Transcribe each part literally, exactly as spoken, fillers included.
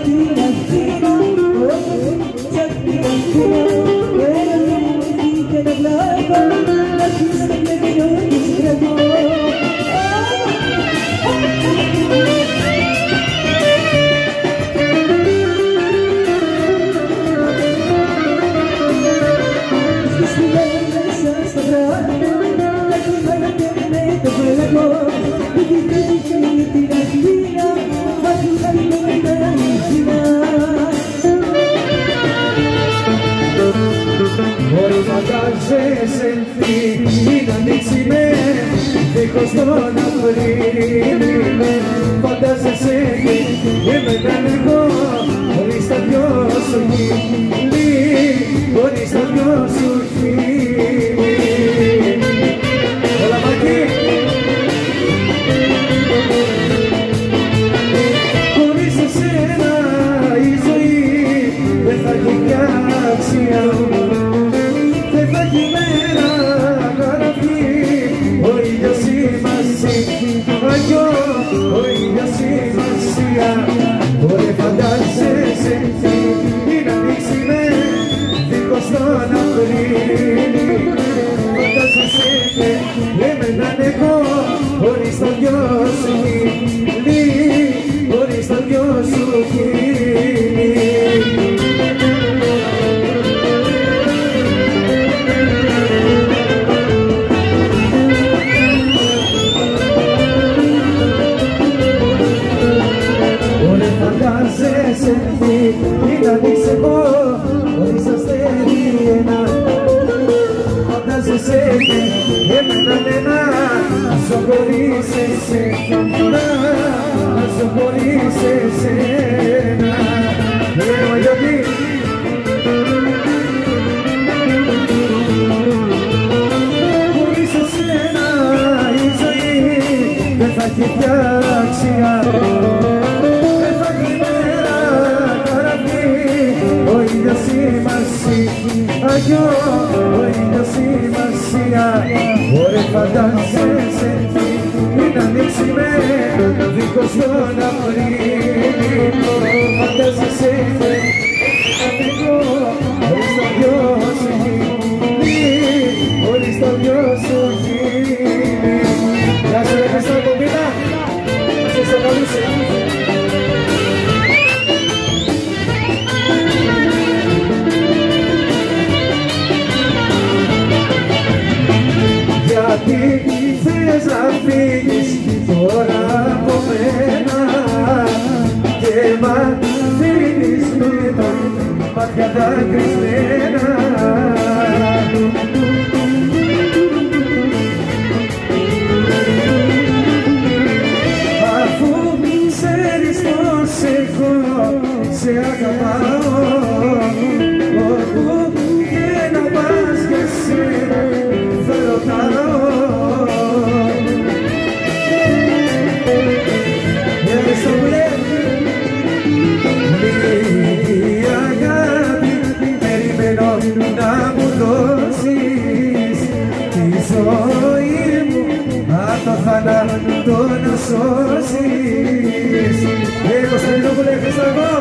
Δίχως τον Απρίλη φαντάζεσαι και εμένα εγώ χωρίς τα δυο σου χείλη, χωρίς τα δυο σου χείλη. Έλα Μάκη! Χωρίς εσένα η ζωή δεν θα έχει πια αξία, δεν θα έχει μέρα καραφή. Ο ήλιος σημασία, ο ήλιος σημασία. Ωραία φαντάζεσαι την ανοίξει με δίχως τον Απρίλη. Φαντάζεσαι εμένα εγώ χωρίς το δυο σου χείλη, χωρίς το δυο σου χείλη. Φαντάζεσαι τι να δεις εγώ χωρίς αστέρι ένα. Φαντάζεσαι εμένα ένα να ζω χωρίς εσένα, να ζω χωρίς εσένα. Λέω γιατί χωρίς εσένα η ζωή δεν θα έχει πια αξία. Ο ήλιος σημασία, ο ήλιος σημασία. Ωραία φαντάζεσαι μην ανοίξει με δίχως τον Απρίλη. Φαντάζεσαι εγώ χωρίς το δυο σου χείλη, χωρίς το δυο σου χείλη. Γεια σου ρε Χριστό Κομπίνα, σε στο καλούσε. Γιατί θες να φύγεις τώρα από μένα και μ' αφήνεις με τα μάτια δακρυσμένα. Αφού ξέρεις πως εγώ σε αγαπάω, όπου και να πας και σένα θα ρωτάω. Λίγη αγάπη περιμένω να μου δώσεις, τη ζωή μου απ' το θάνατο να σώσεις. Εγώ στο λίγο που λέει Χρισταγώ.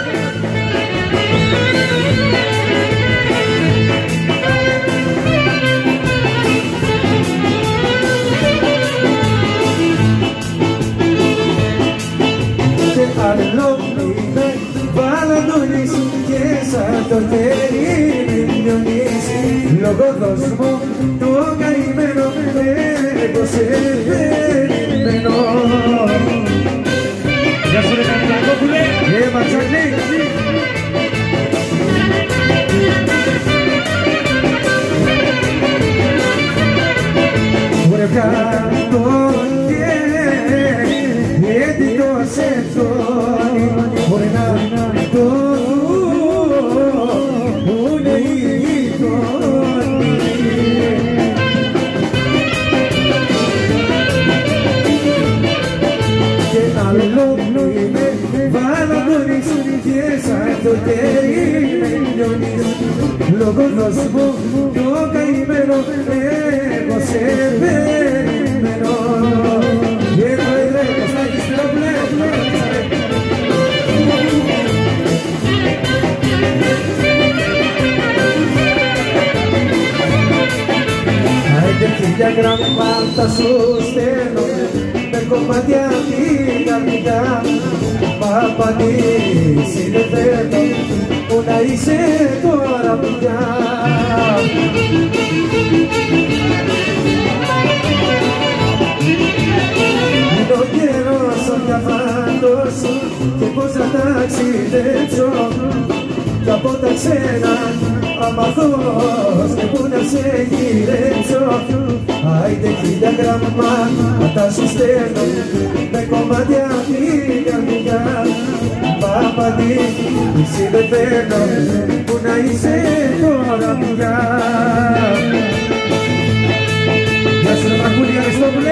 Βαλαντώνεις και σαν το χέρι με λιώνεις. Λόγω δώσμου το καημένο εγώ σε περιμένω. Γεια σου ρε Καμιλακόπουλε! Ε, Ματσακλή! Ωραία κάτω και γιατί το σε φτώνει. Μπορεί να το πούνε οι γειτόνοι. Και άλλο είναι βαλαντώνεις και σαν το χέρι με λιώνεις. Λόγω δώσμου το καημένο εγώ σε περιμένω. Και το ελέγχος θα έχεις πλέον. γράμματα σου στέλνω με κομμάτια την καρδιά. Μα απαντήσει δεν θέλω, που να είσαι τώρα πια. Είναι ο καιρός ο διαβάτος και πώς να ταξιδέψω κι από τα ξένα αμαθώς και πού να σε γυρέψω. Άιντε χίλια γραμμάτα σου στέλνω με κομμάτια την καρδιά. Μα απαντήσει δεν θέλω, που να είσαι τώρα πια. Γεια σου ρε Μαρκούλη Αριστόπουλε.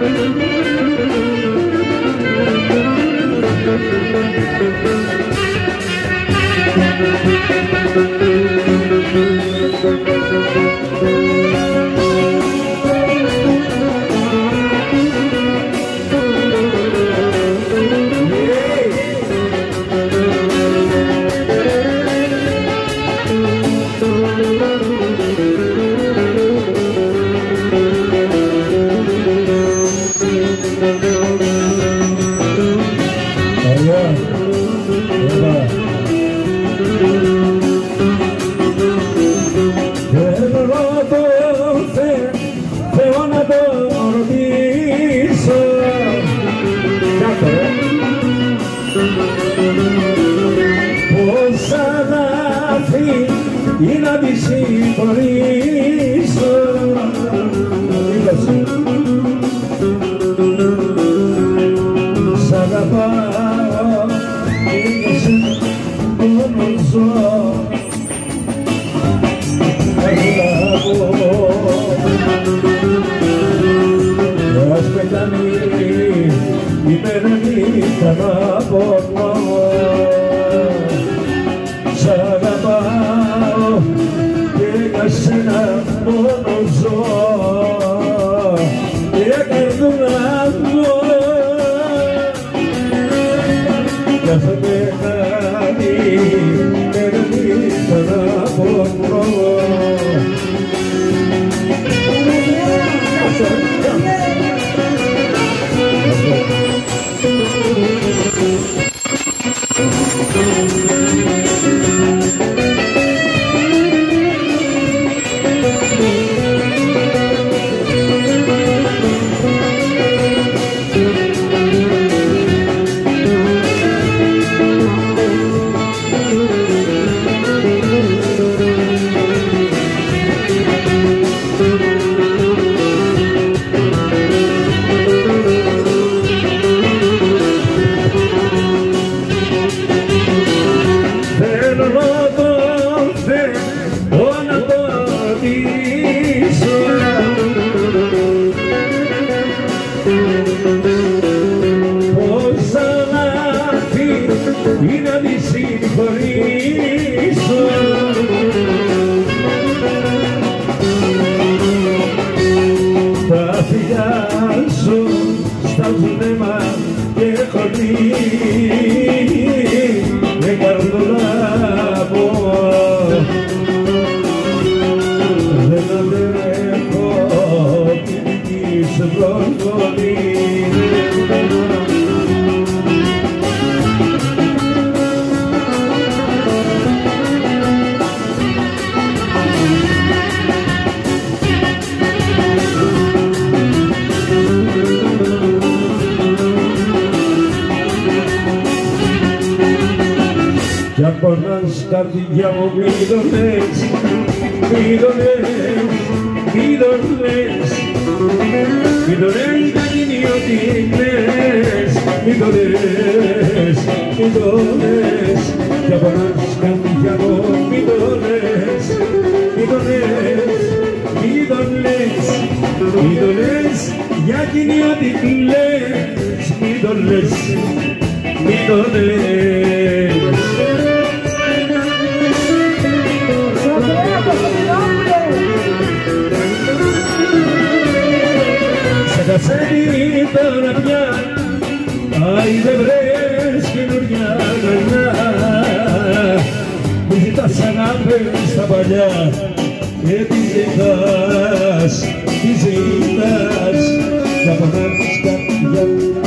ή να τη συγχωρήσω. Σ' αγαπάω και σε μόνο ζω. Ας πετάνει η μέρα νύχτα να πονώ. Σ' αγαπάω και για σένα μόνο ζω. Για καρδούλα μου κι ας πετάνει η μέρα νύχτα να πονώ. Ή να τη συγχωρήσω. Τα φιλιά σου στάζουν αίμα και χωρί με καρδούλα μου δεν αντέχω την δική σου προσβολή. Κι αν πονάς καρδιά μου μη το λες, μη το λες, μη το λες, μη το λες να γίνει ό,τι λες, μη το λες, μη το λες. Κι αν πονάς καρδιά μου μη το λες, μη το λες, μη το λες, μη το λες, για γίνει ό,τι λες, μη το λες, μη το λες. Κασένει τώρα πια, άι δεν βρες καινούργια γαλιά. Μη ζητάς αγάπες στα παλιά και τι ζητάς, τι ζητάς. Κι από να'ρθεις καρδιά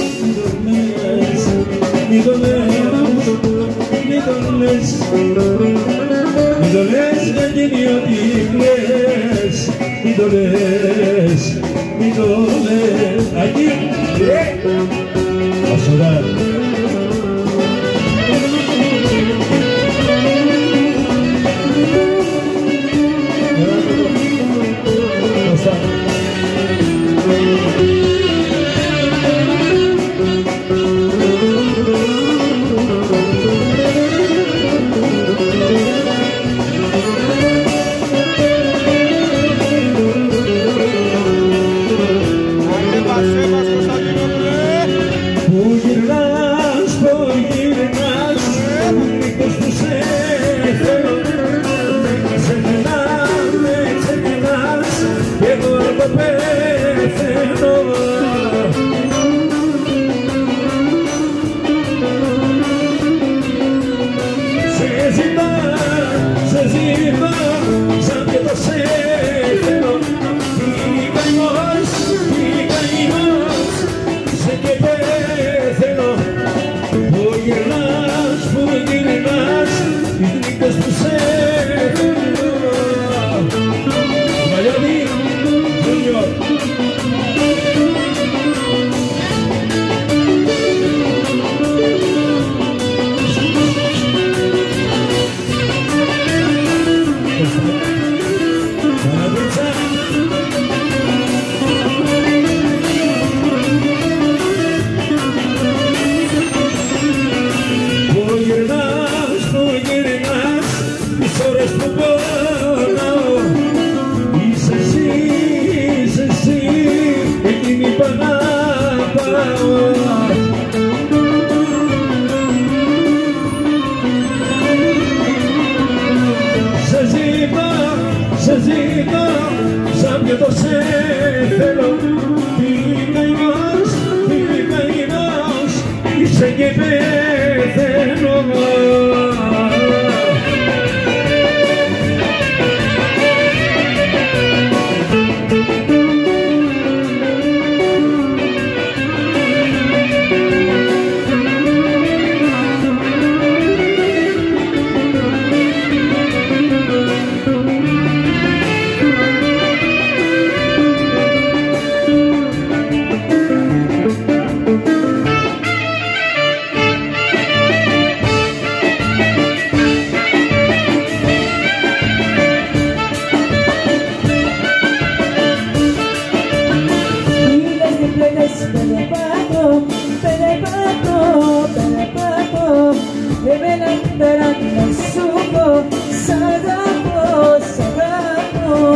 μη το λες, μη το λες, μη το λες, μη το λες να γίνει ό,τι λες, μη το λες, μη το λες. Aquí, a sudar. Arriba, Σε ζητά, σε ζητά, σαν και το σε θέλω. Τι καημάς, τι καημάς, είσαι και πεθαίνω. Περπάτω, περπάτω, περπάτω εμένα πέρα να σου πω σ' αγαπώ, σ' αγαπώ.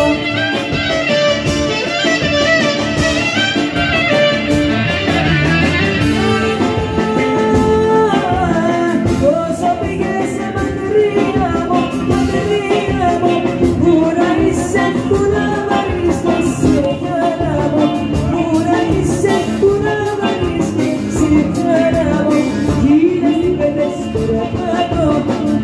Όσο πήγες μακριά μου, μακριά μου, πού να είσαι, πού να βρίσκεις η χαρά μου, πού να είσαι, πού να βρίσκεις η χαρά μου. Χίλιες νύχτες περπατώ,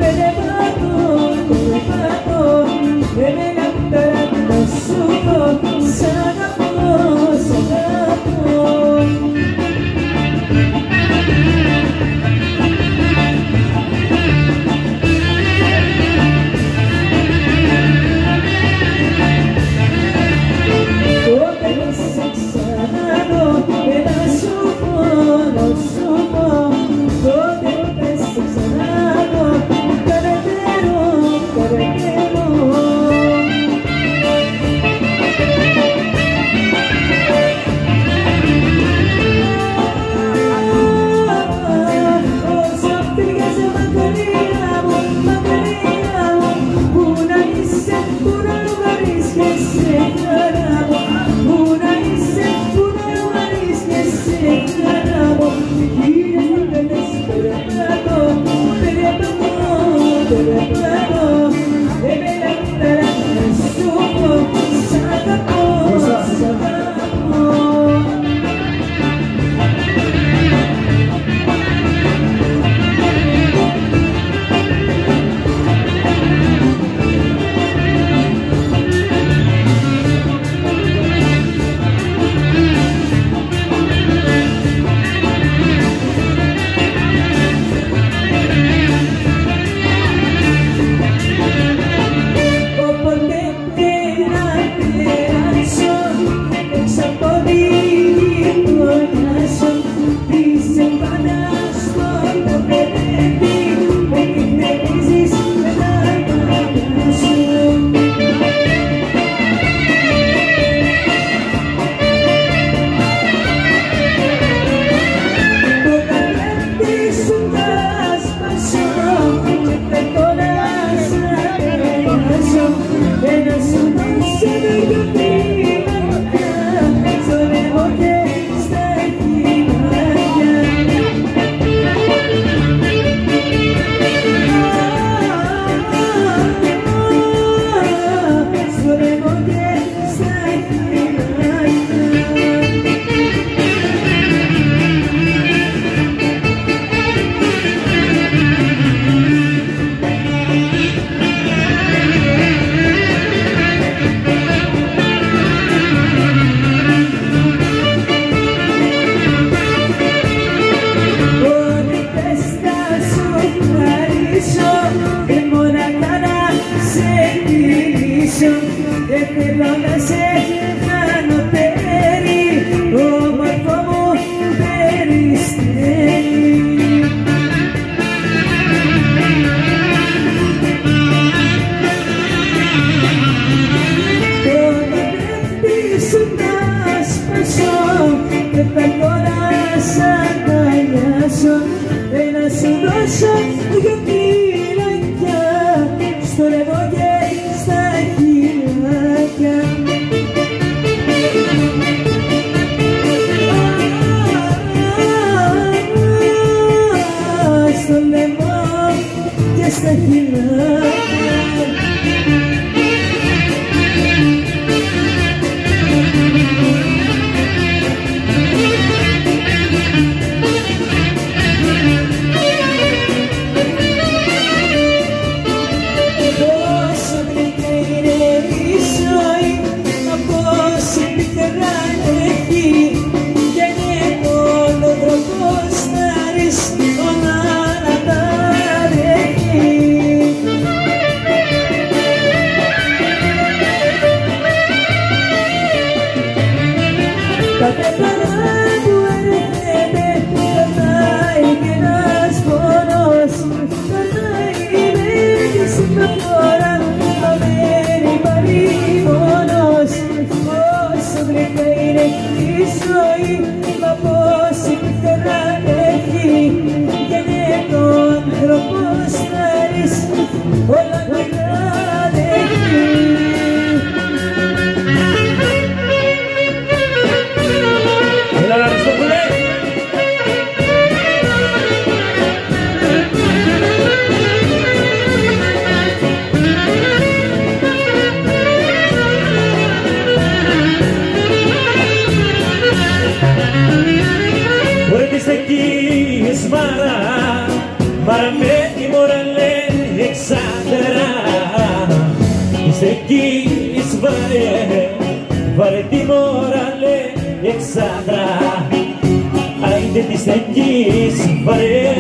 μάρα, μάρα με τη μόρα λέει εξάντερα. Είστε εκεί βαρέ, βαρέ τη μόρα λέει εξάντρα. Άιντε της εκεί βαρέ.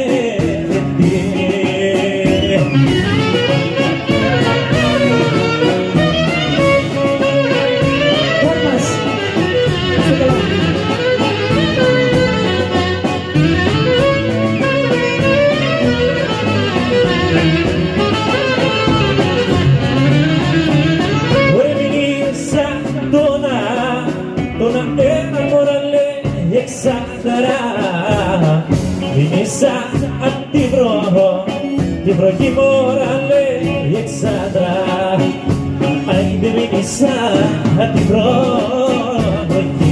Vinisa απ' τη βρω, τη βροχή μόρα λέει εξάντρα. Άιντε Vinisa απ' τη βροχή.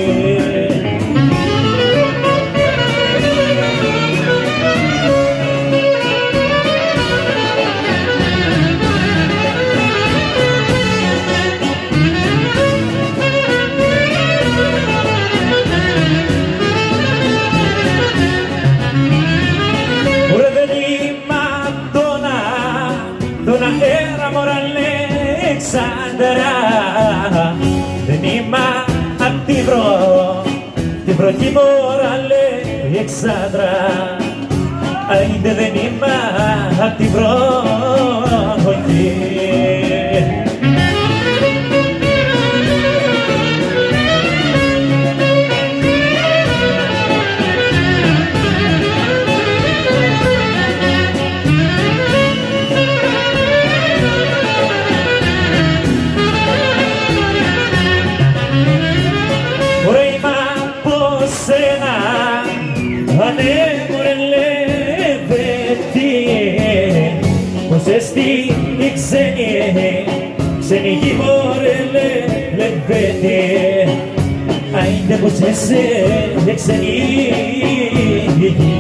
Δεν είμαι απ' τη βρω, τη βροχή μόρα λέει εξάντρα. Άιντε δεν είμαι απ' τη βροχή. Στη ξένη, ξένη γη μωρέ λεβέτη. Άιντε πως είσαι ξένη γη.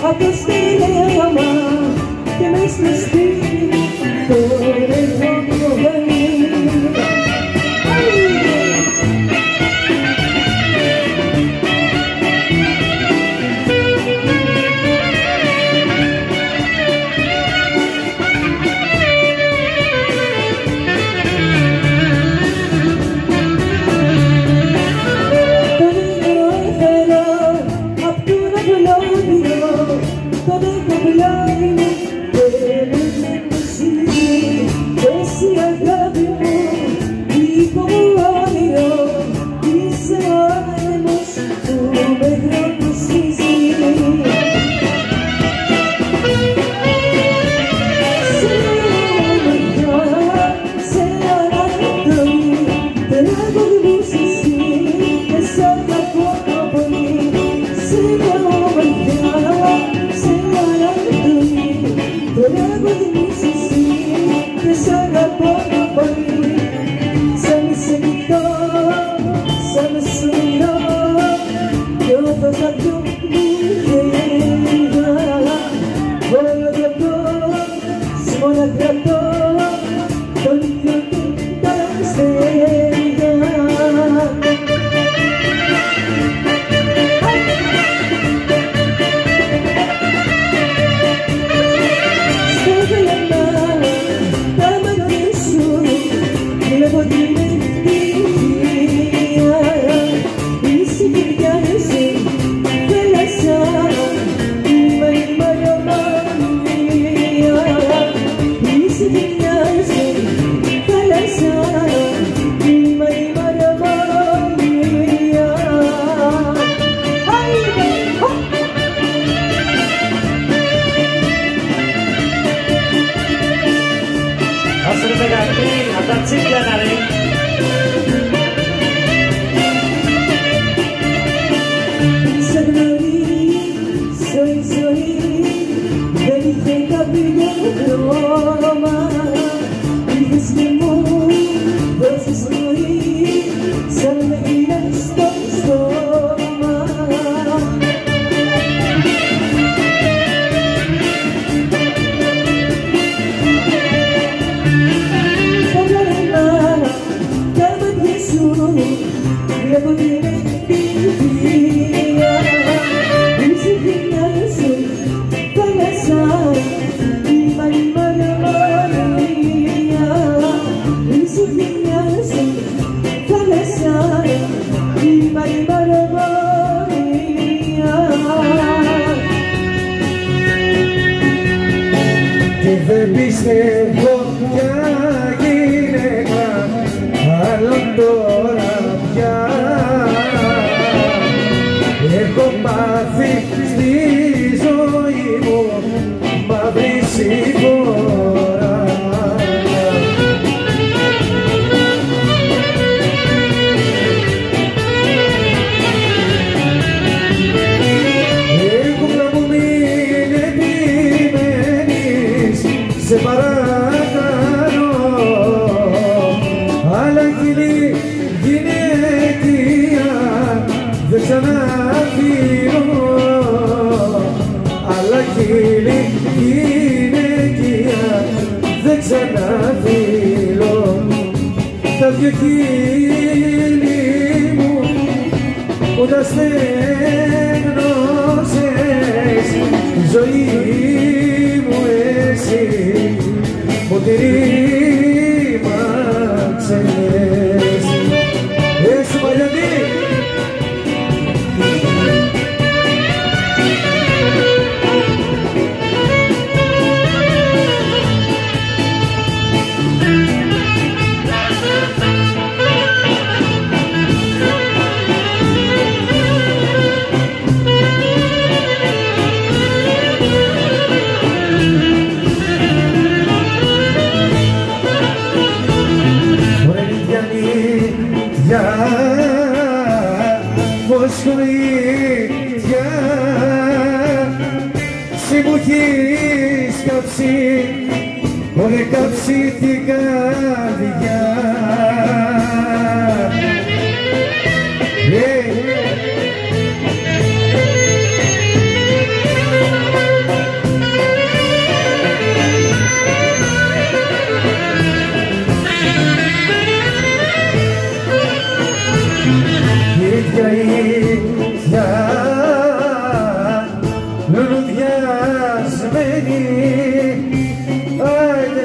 απ' το στέλεμα και μες στο σπίτι το ρεύμα βγαίνει. Δεν πιστεύω πια γυναίκα άλλον τώρα πια. Έχω πάθει στη ζωή μου μαύρη συμπορά. Σε παρακαλώ, αλλά χείλη γυναικεία δεν ξαναφύγω. Αλλά χείλη γυναικεία δεν ξαναφύγω. Τα δυο χείλη μου που τα στέγνωσες τη ζωή μου εσύ μου τη ρήμαξες. Εσύ Μαριανή! Μοσχοήθεια εσύ μου έχεις κάψει, ωραία κάψει την καρδιά. Hey. σπασμένη, άιντε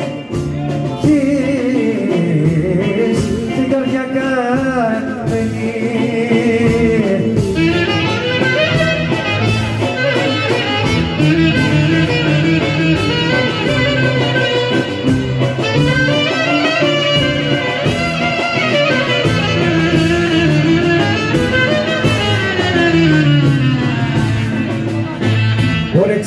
συγχύεις την καρδιά καμένη. Ωρε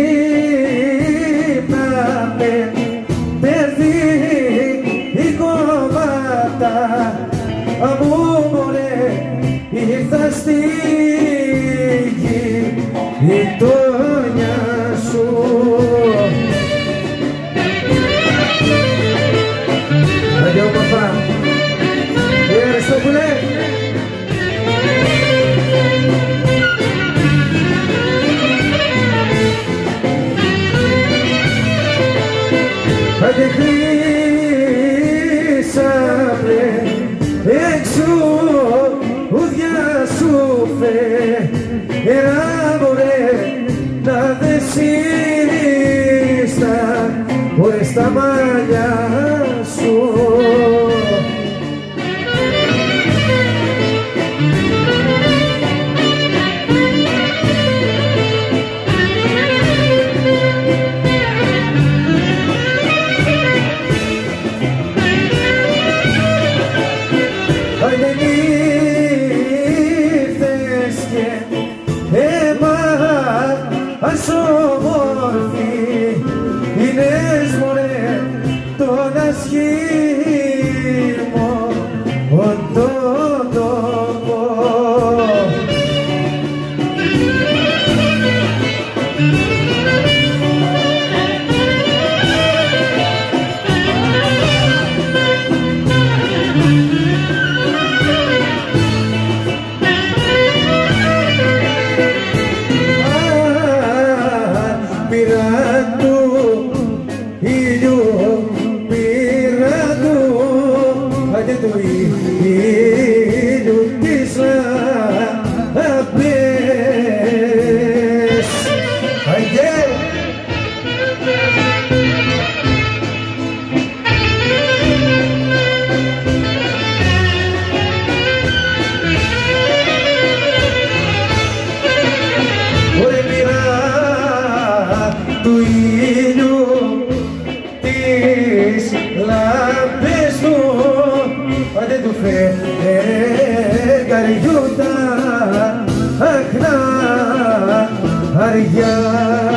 ξύπναμε, παιδί η κομμάτα, αμού μωρέ ήρθα στη γη η τόνια σου. Άντε όμορφα, Χριστόπουλε. Άντε κλείσαμε έξω ουδιά σου φέρα μωρέ να δε σύστα χωρίς τα μαλλιά σου. Ας όμορφη είναι μωρέ τον ασχήμο τον τόπο. Του ήλιου τις λάμπες του, άντε του φεγγαριού τα αχνάρια.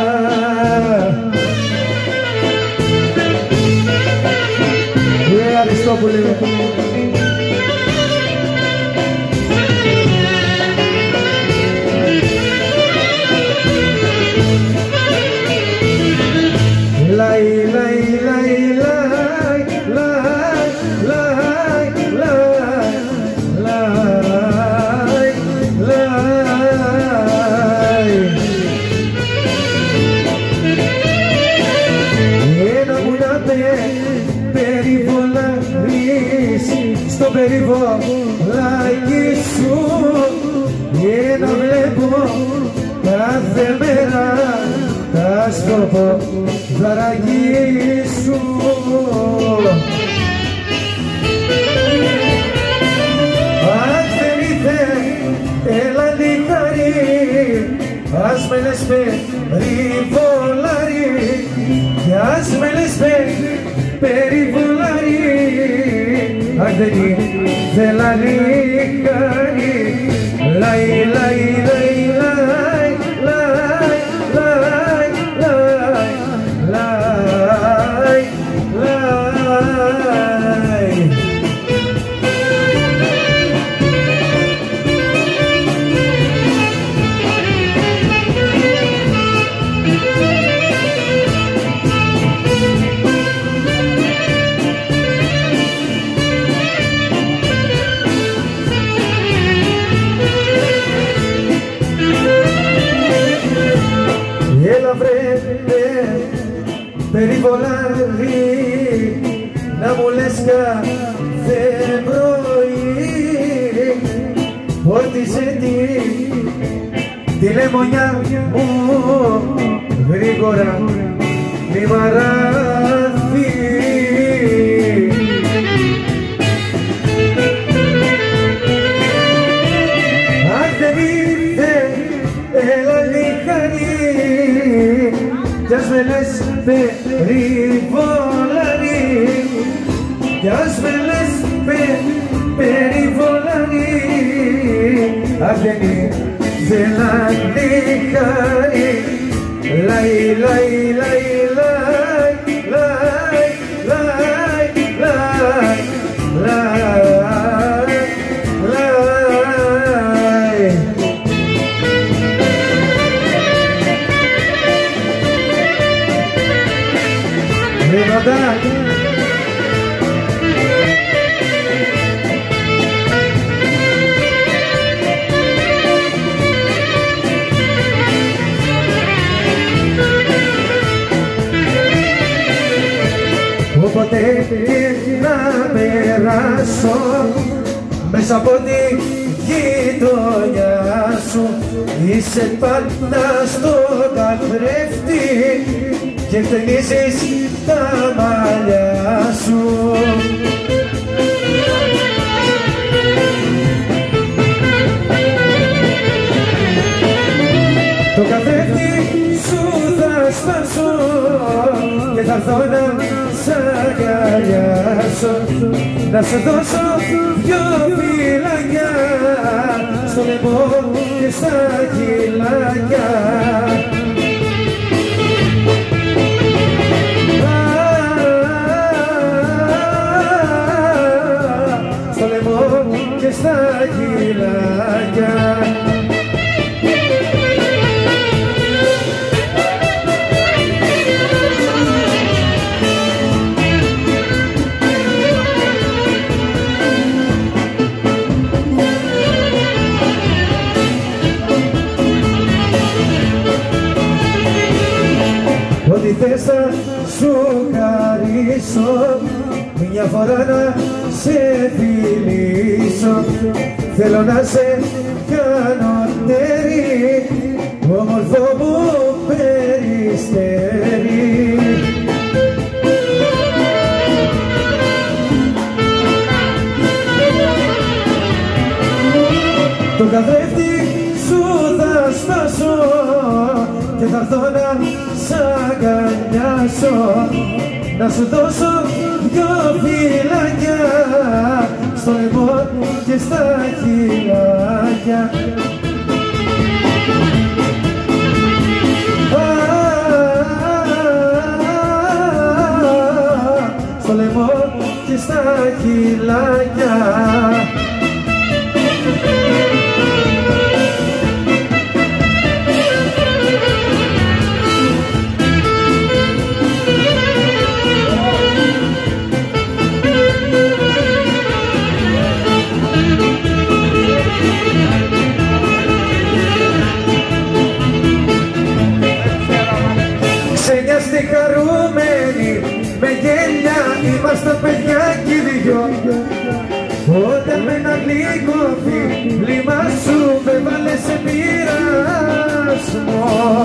Ε, Αριστόπουλε. Λαϊ, λαϊ, λαϊ, λαϊ, λαϊ, λαϊ, λαϊ, λαϊ. Ένα μου να περιβολάρεις στο περιβολάκι σου, ένα βλέπω κάθε μέρα τα σκοπό δαράκι σου. Αν θέλετε έλα λιχάρι, ας με λες περιβολάρι, κι ας με λες περιβολάρι, αν δεν ήθελα λιχάρι. Λαϊ, λαϊ, λαϊ, λαϊ, λαϊ, λαϊ, λαϊ, λαϊ. Έλα βρε περιβολάρι, να μου λες κάθε πρωί ότι σε τι τη λεμονιά μου γρήγορα μη μ' αράθει. Αν δεν ήρθε έλα λιχαρή κι ας με λες περιβολαρή, κι ας με λες περιβολαρή, αν δεν ήθελα λιχαρή. Λαϊ, λαϊ, λαϊ, λαϊ, λαϊ, λαϊ, λαϊ, λαϊ. Λεβαντά. Όποτε και να περάσω μέσα από τη γειτονιά σου, είσαι πάντα στο καθρέφτη και χτενίζεις τα μαλλιά σου. Το καθρέφτη σου θα σπάσω και θα έρθω να σ' αγκαλιάσω, να σε δώσω δυο φυλάκια στο λαιμό και στα χειλάκια. Στο λαιμό και στα χειλάκια. Ό,τι θες θα σου χαρίσω, μια φορά να σε φιλήσω. Θέλω να σε κάνω τέρι, όμορφο μου περιστέρι. Το καθρέφτη σου θα σπάσω και θα έρθω να σ' αγκαλιάσω, να σου δώσω δυο φυλάκια στο λαιμό και στα χειλάκια. Στο λαιμό και στα χειλάκια. Ξενιάστε χαρούμενοι με γέλια, είμαστε παιδιά κι οι δυο. Όταν με ένα γλυκό φίλημα σου με βάλες σε πειρασμό.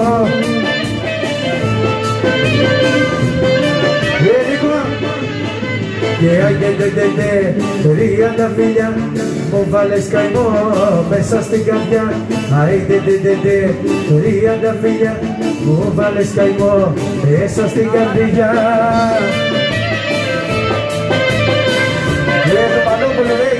Και αγγελτετετε τριάντα φιλιά μου βάλες καημό μέσα στην καρδιά. Αϊντετετετε τριάντα φιλιά μου βάλες καημό μέσα στην καρδιά. Και το Πανόπουλο λέει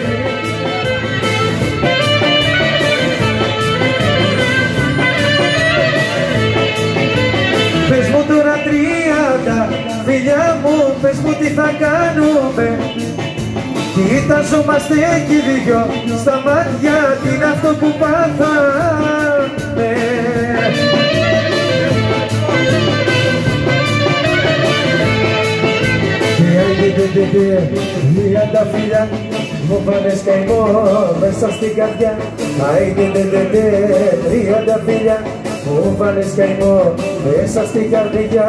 πες μου τώρα τριάντα φιλιά μου, πες μου τι θα κάνουμε. Κοιτάζομαστε κι οι δυο στα μάτια, τι είναι αυτό που πάθαμε. Τριάντα φιλιά μου βάλες καημό μέσα στην καρδιά. Τριάντα φιλιά μου βάλες καημό μέσα στην καρδιά.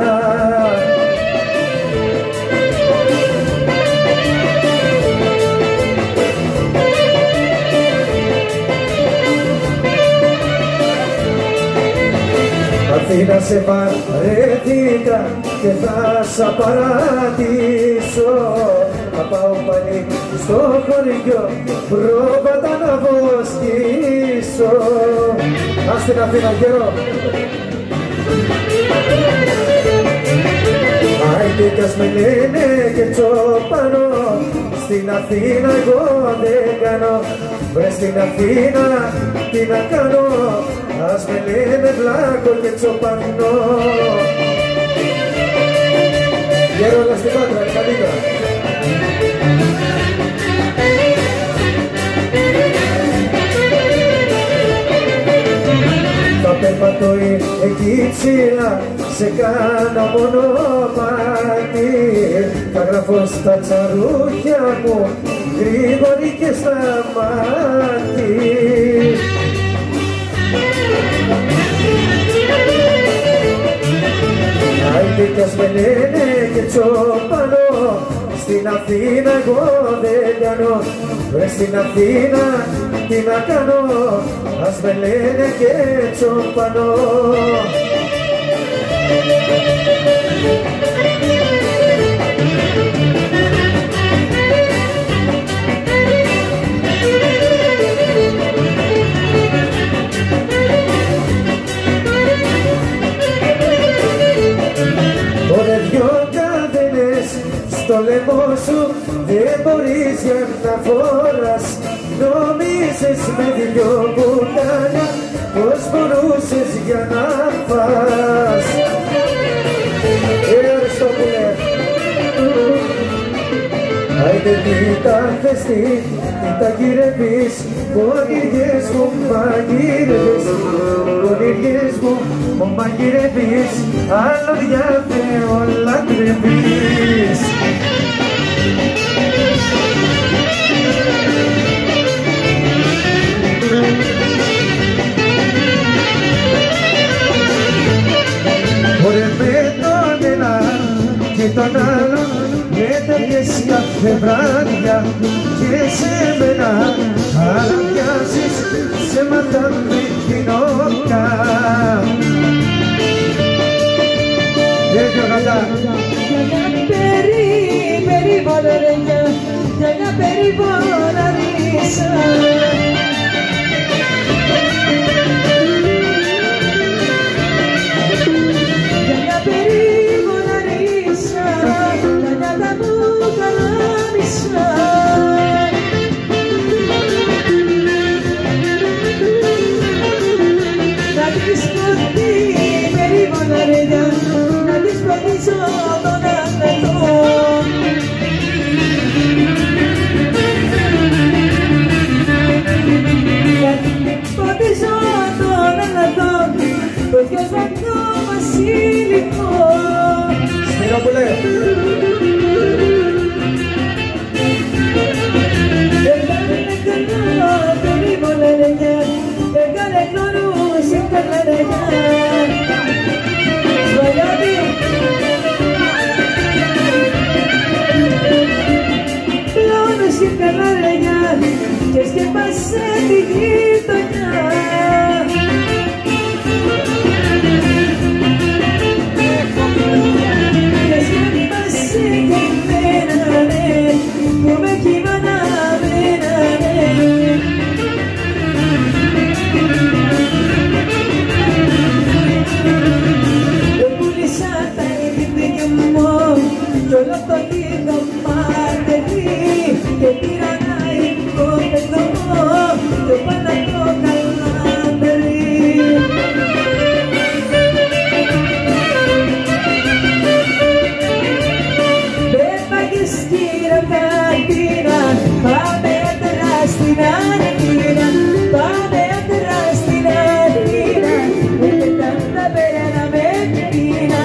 Αθήνα σε βαρέθηκα και θα σ' απαρατήσω. Θα πάω πάλι στο χωριό, πρόβατα να βοσκήσω. Ας την Αθήνα καιρό. Άιντε κι ας με λένε και τσοπανό, στην Αθήνα εγώ δεν κάνω. Βρε στην Αθήνα τι να κάνω, ας με λένε βλάκο και τσοπανό. Γερόλα στην Πάτρα, καλύτερα. Θα περπατώ εκεί ψηλά, σε κάνω μονοπάτι. Θα γράφω στα τσαρούχια μου, γρήγορη και στα μάτι. Άιντε κι ας με λένε και τσοπανό, στην Αθήνα εγώ δεν κάνω. Βρε στην Αθήνα τι να κάνω, ας με λένε και τσοπανό. Ωραία δυο καδένες στο λαιμό σου δεν μπορείς για να φοράς. Νομίζεις με δυο πουτάνια πως μπορούσες για να φας. Ε, Αριστόπουλε, άιντε τι τα χεστή, τι τα γυρεύεις, πονηριές μου μαγειρεύεις, πονηριές μου μαγειρεύεις, άλλο διάφεο λατρεύεις. Ωραία με τον ένα και τον άλλο έταγες κάθε βράδια και σε μένα αλαβιάζεις σε μαντάμι κοινόκα. Έτσι ο Γαντά. Περί, περίβολα ρε για, για μια περίβολα ρίσα. Για μια περίβολα ρίσα, για μια τα μου καλάμισα. Να της ποτή περίβολα ρε για, να της ποτίσω τον ανατό. Ποτίζω τον ανατό, το γιος με το βασιλικό. Σπυρόπουλε. Έκανε καλά, περίβολα ρε για, έκανε κλωρούς, έκανε ρε για. Σβαλιάδι. Πλώνος και καλά ρε για, και σκέπασε τη γειτονιά. Και σκέπασε και εμένα ρε, που με κυβαναμένα ρε. Δεν πούλησα τα ίδια μου κι όλο το λίγο μάτερι και πήρα να υποπαιδώ κι ο πάνω το καλάντερι. Δεν πάγες κύρα κατήρα, πάμε άντρα στην Αθήνα, πάμε άντρα στην Αθήνα, ούτε τα πέρα με πίνα.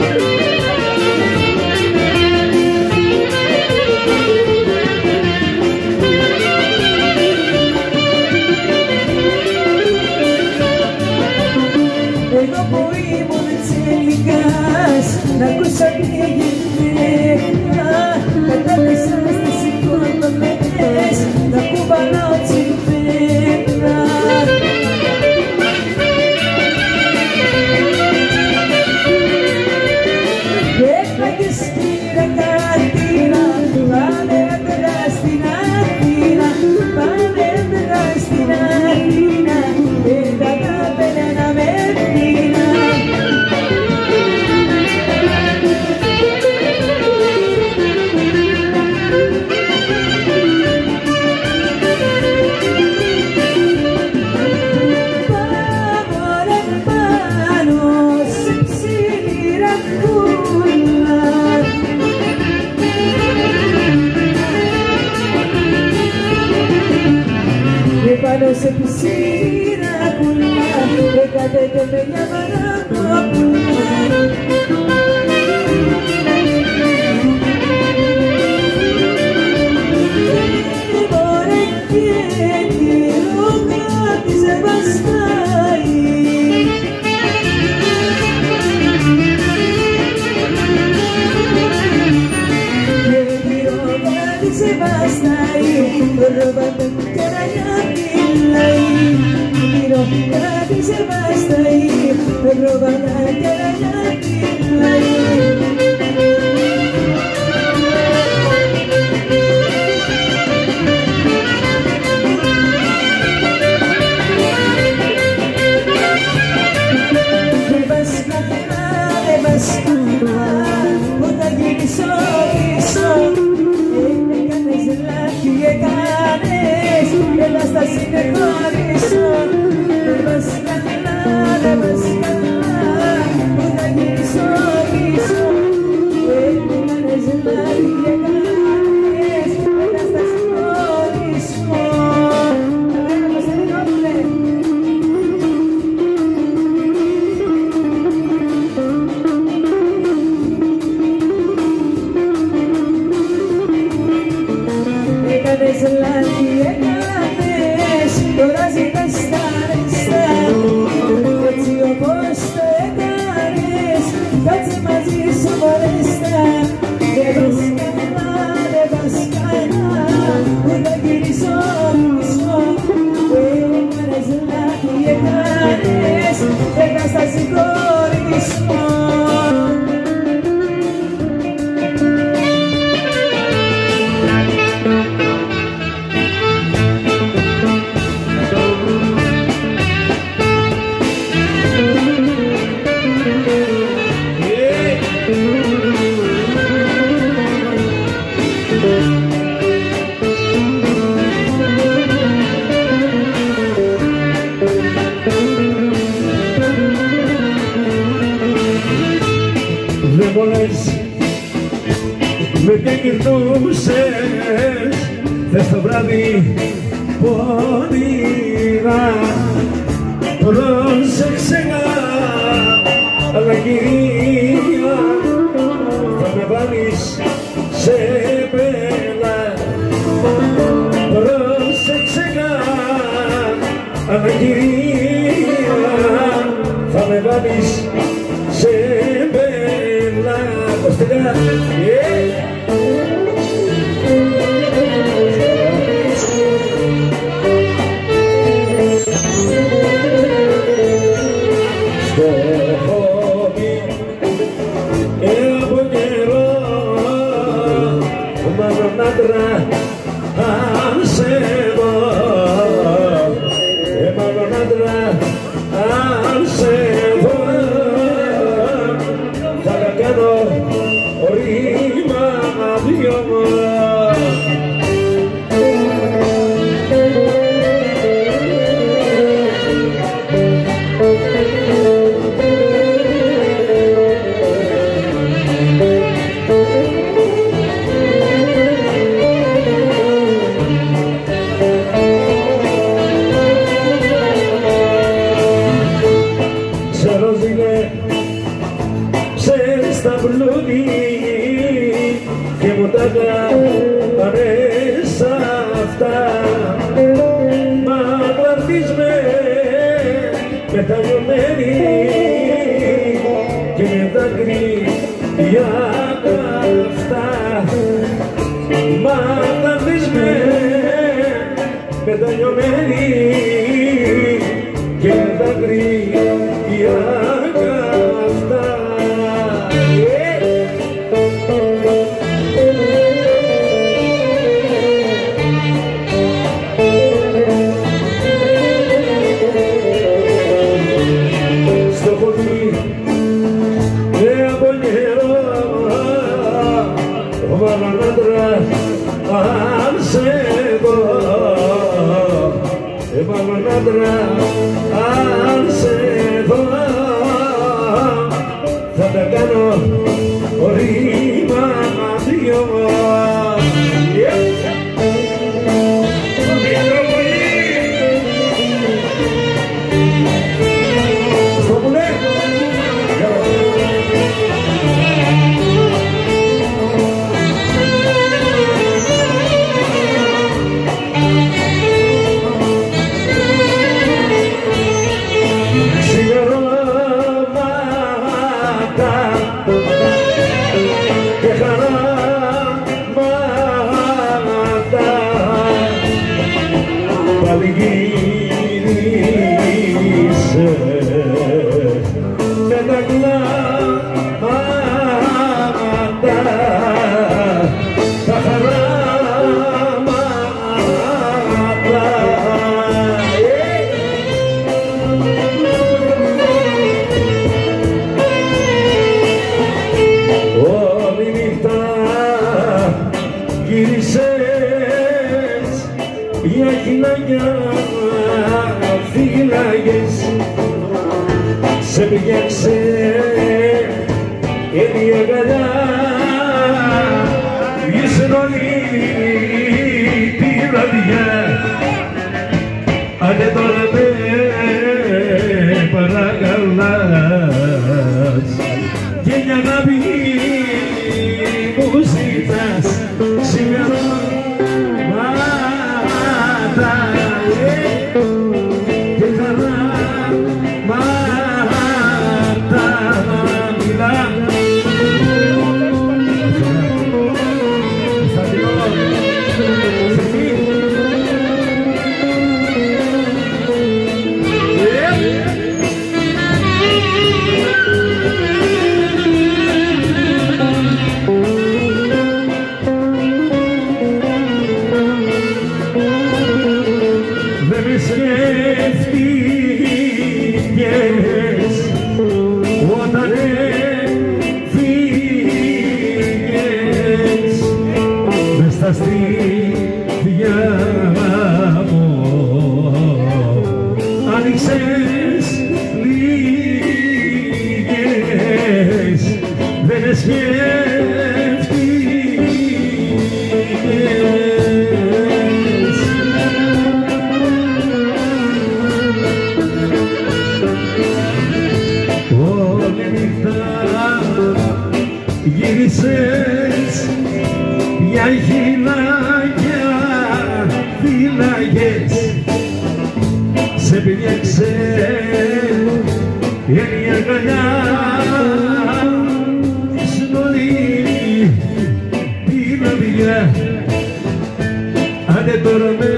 Εγώ που ήμουν τσελικάς, να ακούσω και γυναίκα, κατάλησα στις οικονομές, να κουμπαλάω τσιμπέκα. que me llamarán popular. Robando caranya pilai, miro tadi sebastai, robando caranya pilai. Bebas kata, bebas kata, udah gini so so, ini kan lagi kan. Hasta sin el corazón, debes cantar, debes cantar, una guiso, guiso, una necesidad de ganes, hasta sin corazón. Vamos a nombre. Me ganes la tierra. Τώρα ζητάς τα ρεξά, έτσι όπως το έκανες, κάτσε μαζί σου φορέστα. Δεν πας καλά, δεν πας καλά, που θα γυρίσω πίσω. Έκανες λάθη, έκανες, έκανες τα συγχωρήσω. Δεν μπορείς με και γυρνούσες, θες το βράδυ πονηρά. Πρόσεξε να, αλλά κυρία, θα με βάλεις σε πέλα. Πρόσεξε να, αλλά κυρία, θα με βάλεις σε πέλα. Κοστικά, στο χώμι από καιρό, μάλλον άντρα αν σε δω, μάλλον άντρα αν σε δω, θα τα κάνω ρήμα δυο μου. Στα μπλούδι και μου τα παρέσα αυτά, μα βαρθείς με μετανιωμένη και με δάκρυα καυτά, μα βαρθείς με μετανιωμένη και με δάκρυα καυτά. Αν σε δω, έβαλαν άντρα, αν σε δω, θα τα κάνω ρήμα δυο. Στο και χαράματα πάλι γύρισε με τα κλάματα τα χαράματα. Γύρισες για χιλάκια φύλαγες, σε πιάξε η αγκαλιά, ήσουν όλη τη βραδιά. Άντε τώρα με παρακαλάς και μια αγάπη μου ζητάς σήμερα μάτα και χαράματα μιλά. Σκέφτηκες όταν έφυγες μες στα στήθια μου, άνοιξες λίγες, δεν σκέφτηκες. Γύρισες για χιλάκια φύλαγες, σε πιδιάξε η αγκαλιά, ήσουν όλη τη βραδιά. Άντε τώρα με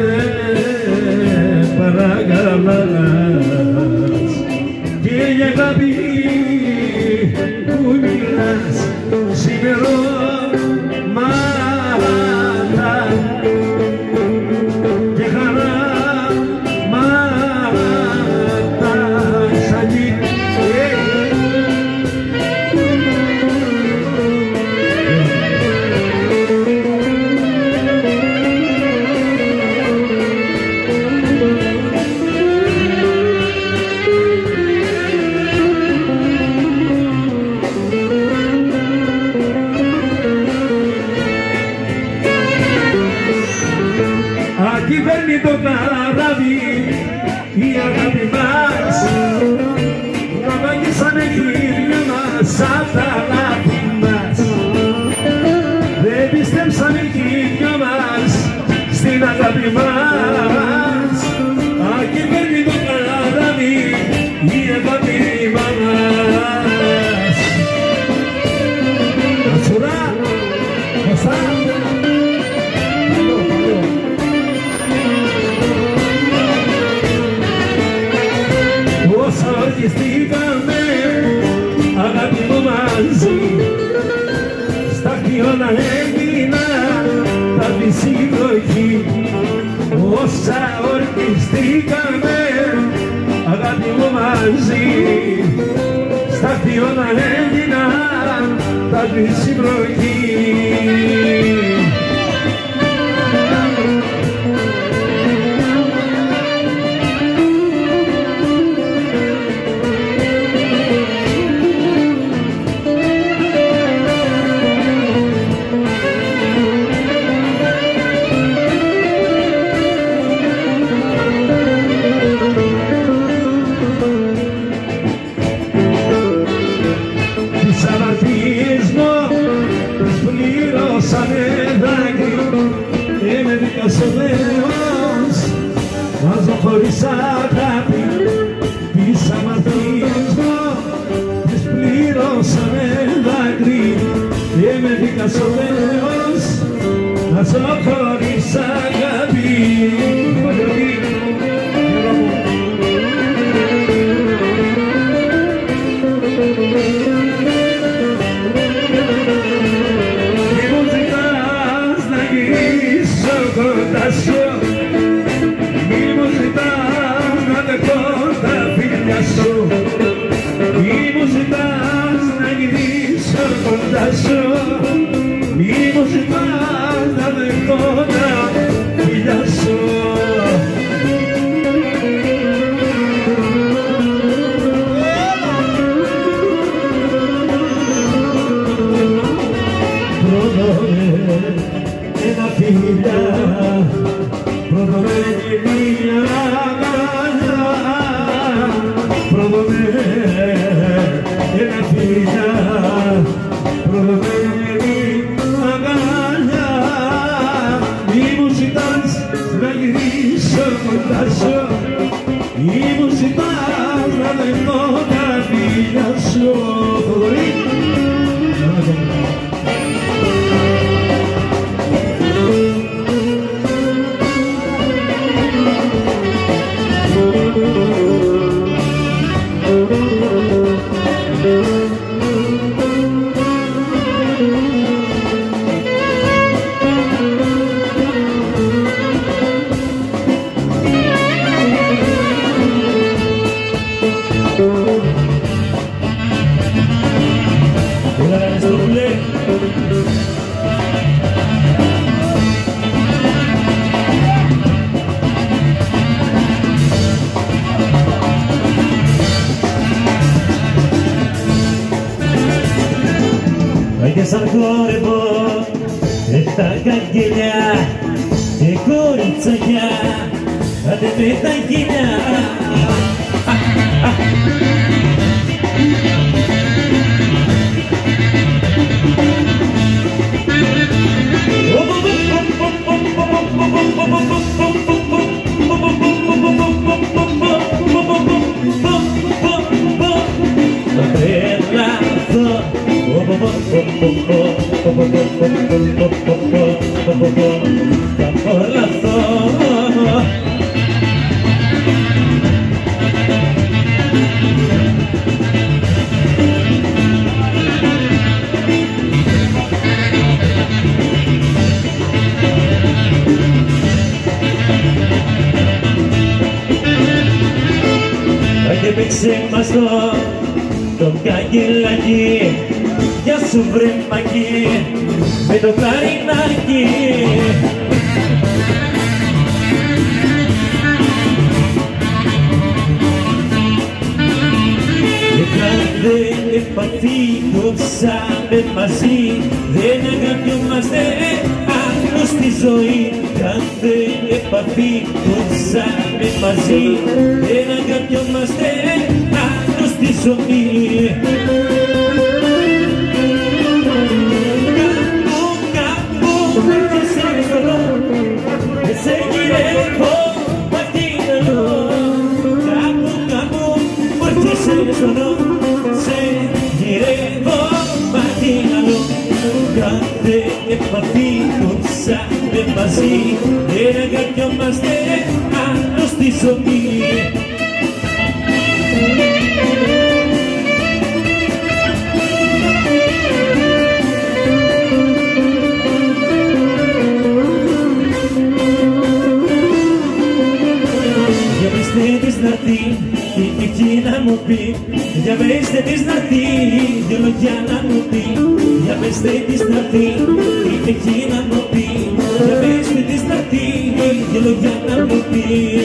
παρακαλάς και η αγάπη που μιλάς ξημερώματα και χαράματα σαν κυβέρνει το καράβι η αγάπη μας, να βαγίσανε χείλια μας σαν τα λάθη μας. Δεν πιστέψανε χείλια μας στην αγάπη μας. Α, κυβέρνει το καράβι η αγάπη μας. Ατσουρά, Κωστά. Ορκιστήκαμε αγάπη μου μαζί, στα χιόνα έγινα τα δυσυλλογή. Όσα ορκιστήκαμε αγάπη μου μαζί, στα χιόνα έγινα τα δυσυλλογή. Τις αμαρτίες μου τις πλήρωσανε Ένας ο Θεός να σ' χωρίς αγάπη. Μη μου ζητάς να γυρίσω κοντά σου, μη μου ζητάς να δεχτώ τα φιλιά σου, μη μου ζητάς να γυρίσω κοντά σου, μη μου ζητάς να δεχτώ τα φιλιά σου. Ένα φιλιά, προδομέ μια αγκαλιά, προδομέ ένα φιλιά, προδομέ μια αγκαλιά. Μη μου ζητάς να γυρίσω κοντά σου, μη μου ζητάς να δεχτώ τα φιλιά σου. Και σαν χόρευω με τα καγγελιά και κοριτσάκια, άντε με τα γυλιά. Έπαιξε μας το, το καγκελάκι, γεια σου βρε μαγί, με το κλαρινάκι. Και κάθε επαφή κόψαμε μαζί, δεν αγαπιόμαστε άλλο στη ζωή. Κάθε επαφή κόψαμε μαζί, δεν αγαπιόμαστε άλλο στη ζωή. Κάπου, κάπου, έρχεσαι εδώ, και σε γυρεύω μαθήναλο. Κάπου, κάπου, έρχεσαι εδώ, σε γυρεύω μαθήναλο. Κάθε επαφή κόψαμε μαζί, δεν αγαπιόμαστε άλλο στη ζωή. Για πέστε της να'ρθεί, την ευχή να μου πει. Για πέστε της να'ρθεί, δυο λόγια να μου πει. Για πέστε της να'ρθεί, την ευχή να μου πει. Για πέστε της να'ρθεί, δυο λόγια να μου πει.